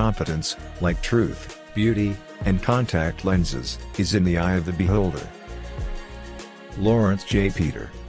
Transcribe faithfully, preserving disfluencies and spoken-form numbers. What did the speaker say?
competence, like truth, beauty, and contact lenses, is in the eye of the beholder. Laurence J. Peter.